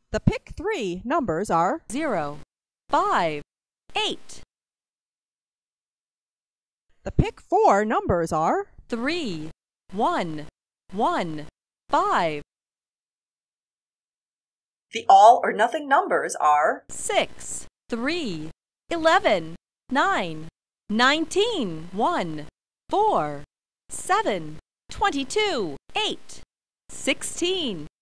The pick 3 numbers are 0, 5, 8. The pick 4 numbers are 3, 1, 1, 5. The all or nothing numbers are 6, 3, 11, 9, 19, 1, 4, 7, 22, 8, 16,